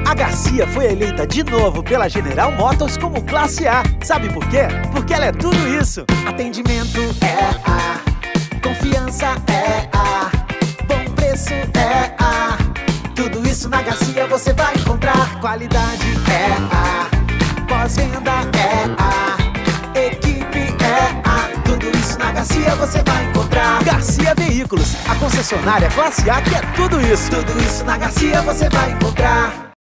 A Garcia foi eleita de novo pela General Motors como classe A. Sabe por quê? Porque ela é tudo isso. Atendimento é A, confiança é A, bom preço é A. Tudo isso na Garcia você vai encontrar. Qualidade é A, pós-venda é A, equipe é A. Tudo isso na Garcia você vai encontrar. Garcia Veículos, a concessionária classe A que é tudo isso. Tudo isso na Garcia você vai encontrar.